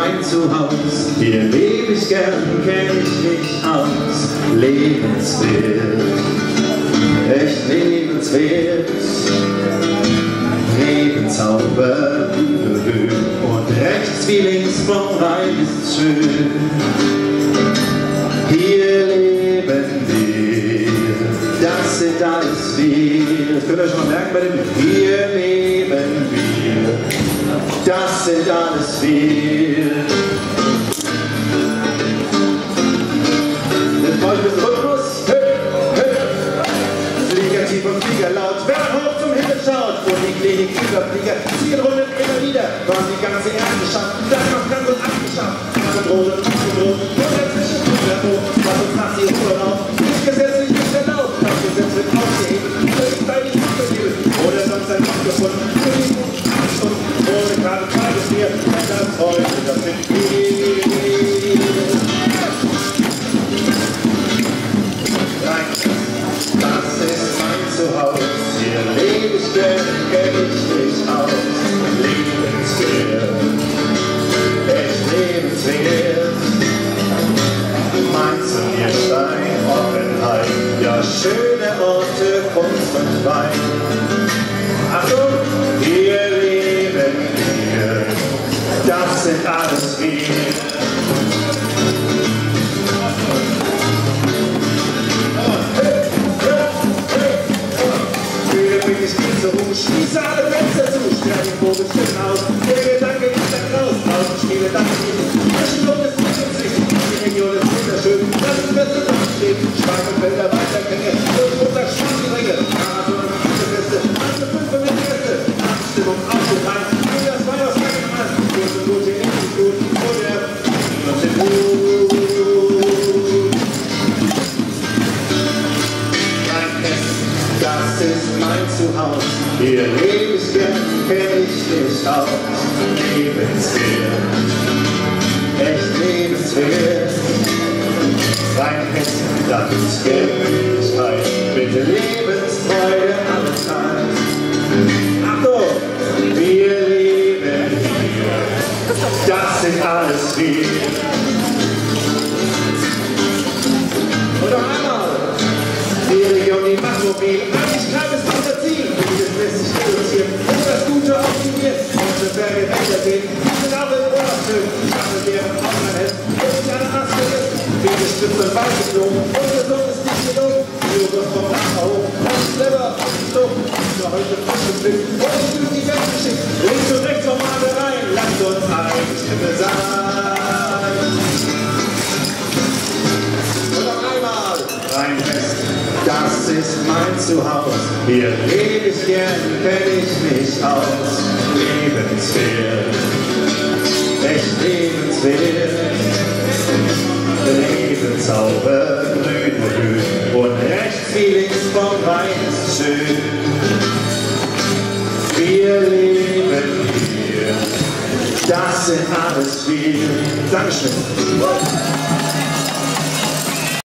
mein Zuhause, hier lebe ich gern, kenn ich mich aus. Lebenswert, echt lebenswert, Nebenzauber, und rechts wie links vom Rhein ist schön. Hier leben wir, das sind alles wir. Das könnt ihr schon mal merken bei dem Hier leben wir, das sind alles wir. Jetzt brauche ich ein bisschen Rhythmus. Flieger tief und Flieger laut, wer hoch zum Himmel schaut. Vor die Klinik Überflieger, ziehen rundet immer wieder. Waren die ganze Erde schafft, dann noch ganz und abgeschafft. Abgedroht und abgedroht, und dazwischen hoch, was uns nach sie Urlaub. Nicht gesetzlich, nicht erlaubt, das Gesetz wird aufgehebt. Völlig bei die Superhebel, oder sonst ein Macht gefunden. Ohne gerade zweites Bier, das heute, das sind wir. Das ist mein Zuhause, hier lebe ich gern, kenn ich mich aus. Lebenswert, echt lebenswert. Mainz und ihr Stein, Offenheit, ja schöne Orte, Kunst und Wein. Achtung, hier leben wir, das sind alles wir. Schließe alle Fenster zu, stell den Vogel schön aus. Der Gedanke ist dann raus, draußen spiele das nicht. Zwischendurch ist nicht ins Licht, die Region ist wunderschön. Das ist beste Luftstehen, Schweine, Felder, Weitergänge, und Montag Straßenringe. Marathon und Feste, andere 5 Gäste, Abstimmung auf den Rhein. Und das war aus keinem Mann, gute Institut, und der das ist mein Zuhause, hier lebe ich gern, kenn ich mich aus. Lebenswert, echt lebenswert. Rheinhessen, das ist Gerechtigkeit, bitte Lebensfreude alle Zeit. Achtung, wir leben hier, das sind alles wir. Und noch einmal, die Region, die macht mobil. Einigkeit ist unser Ziel. Vieles lässt sich reduzieren. Und das Gute optimiert. Unsere Berge weitergehen. Die sind auch im Urlaub schön. Stachelbeeren auf mein Hemd. Und ich eine Ast vergessen. Viele Spitze und Weiße geflogen. Unsere Sohn ist nicht gelungen. Joghurt vom Nachbar hoch. Und clever und stumm. Für heute frisch und fit. Und ich will die Welt geschickt. Links und rechts vom Adel rein. Lasst uns eine Stimme sein. Und noch einmal. Rheinwest. Das ist mein Zuhause, hier lebe ich gern, kenn ich mich aus. Lebenswert, echt lebenswert. Lebenszauber, grüne Höhen und rechts wie links vom Rhein ist schön. Wir leben hier, das sind alles wir. Dankeschön.